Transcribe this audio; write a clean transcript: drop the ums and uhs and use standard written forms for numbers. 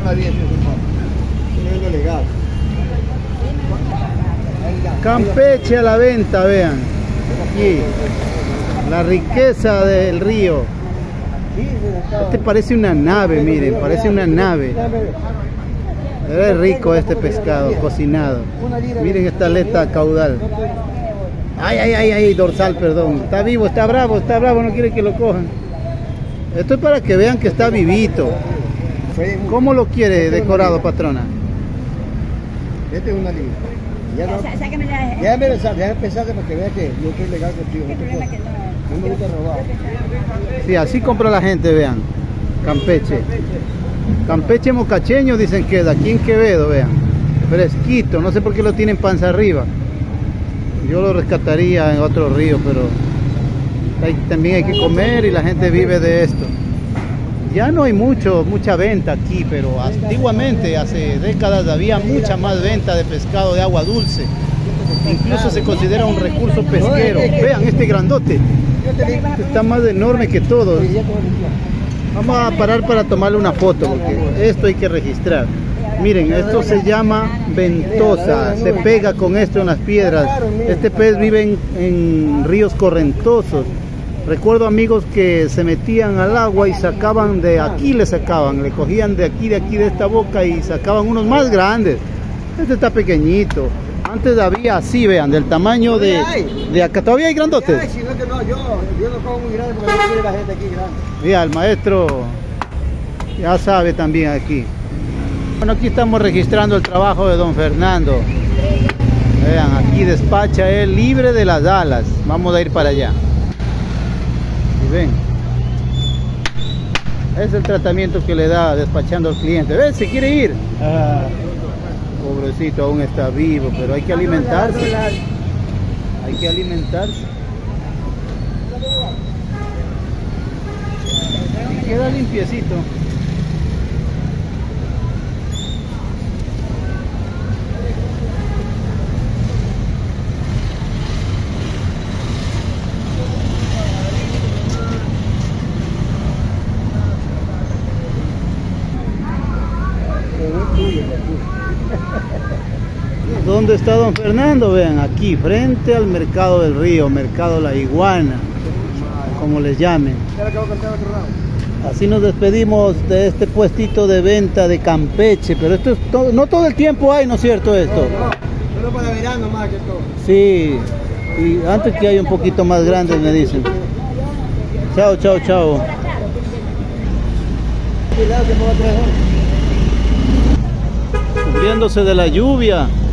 Campeche a la venta, vean. Aquí, la riqueza del río. Este parece una nave, miren, parece una nave. Es rico este pescado cocinado. Miren esta aleta caudal. Ay, ay, ay, ay, dorsal, perdón. Está vivo, está bravo, no quiere que lo cojan. Esto es para que vean que está vivito. ¿Cómo lo quiere decorado, patrona? Este es una libra. Ya me pensaste para que veas que yo estoy legal contigo. No me gusta robar. Sí, así compra la gente, vean. Campeche. Campeche mocacheño dicen que de aquí en Quevedo, vean. Fresquito, no sé por qué lo tienen panza arriba. Yo lo rescataría en otro río, pero también hay que comer y la gente vive de esto. Ya no hay mucha venta aquí, pero antiguamente, hace décadas, había mucha más venta de pescado de agua dulce. Incluso se considera un recurso pesquero. Vean este grandote. Está más enorme que todos. Vamos a parar para tomarle una foto, porque esto hay que registrar. Miren, esto se llama ventosa. Se pega con esto en las piedras. Este pez vive en ríos correntosos. Recuerdo amigos que se metían al agua y sacaban de aquí, le cogían de aquí, de esta boca y sacaban unos más grandes. Este está pequeñito. Antes había así, vean, del tamaño de acá. ¿Todavía hay grandotes? Ay, si no, que no, yo no como muy grande porque no quiere la gente aquí grande. Mira, el maestro ya sabe también aquí. Bueno, aquí estamos registrando el trabajo de don Fernando. Vean, aquí despacha él libre de las alas. Vamos a ir para allá. Y ven, es el tratamiento que le da despachando al cliente. ¿Ven? Se quiere ir. Pobrecito, aún está vivo, pero hay que alimentarse. Hay que alimentarse. Y queda limpiecito. ¿Dónde está don Fernando? Vean, aquí, frente al mercado del río, mercado La Iguana, como les llamen. Así nos despedimos de este puestito de venta de Campeche, pero esto es todo, no todo el tiempo hay, ¿no es cierto esto? No, solo para verano más que todo. Sí, y antes que hay un poquito más grandes me dicen. Chao, chao, chao. Cubriéndose de la lluvia.